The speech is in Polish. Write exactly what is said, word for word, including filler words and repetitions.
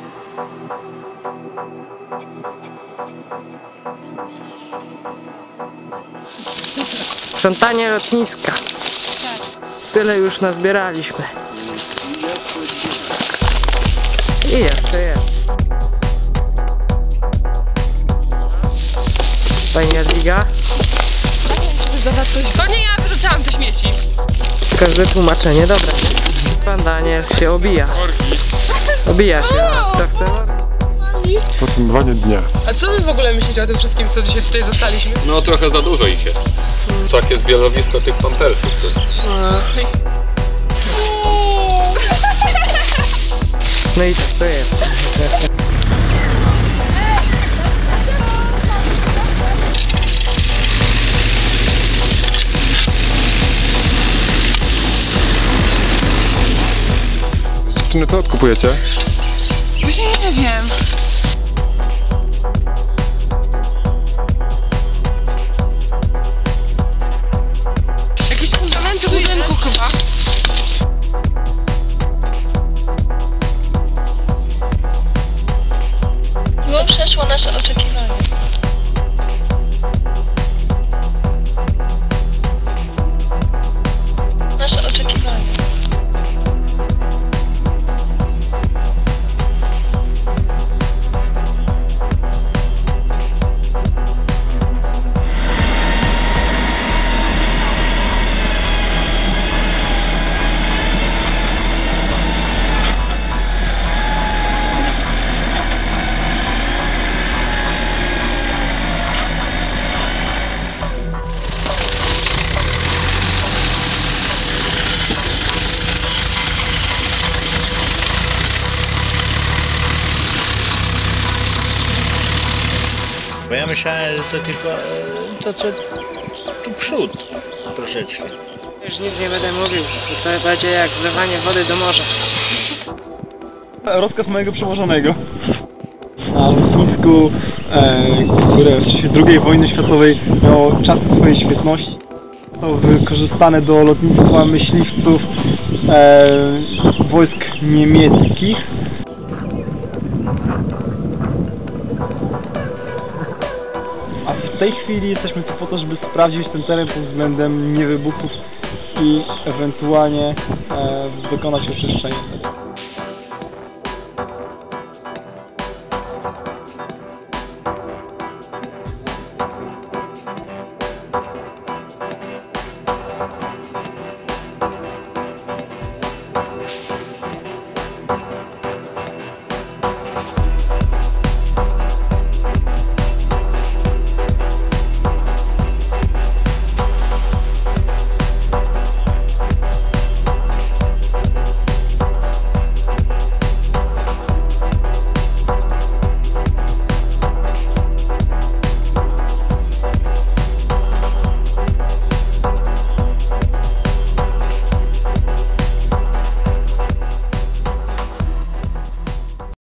Sprzątanie lotniska. Tyle już nazbieraliśmy. I jeszcze jest. Pani Jadwiga? To nie ja wyrzucałam te śmieci. Każde tłumaczenie dobre. Pan Daniel się obija. Obija się. Kto chce? Podsumowanie dnia. A co wy w ogóle myślicie o tym wszystkim, co dzisiaj tutaj zostaliśmy? No trochę za dużo ich jest. Tak jest zbiorowisko tych pampersów. No i tak to jest. Dziewczyny, co odkupujecie? Właśnie nie wiem. Jakieś fundamenty budynku chyba. No, przeszło nasze oczekiwania. Nasze oczekiwania. Bo ja myślałem, że to tylko to, co tu przód troszeczkę. Już nic nie będę mówił, bo to będzie jak wlewanie wody do morza. Rozkaz mojego przełożonego. Na lotnisku, e, które w czasie drugiej wojny światowej miało czas swojej świetności. Zostało wykorzystane do lotnictwa myśliwców e, wojsk niemieckich. A w tej chwili jesteśmy tu po to, żeby sprawdzić ten teren pod względem niewybuchów i ewentualnie e, dokonać oczyszczenia.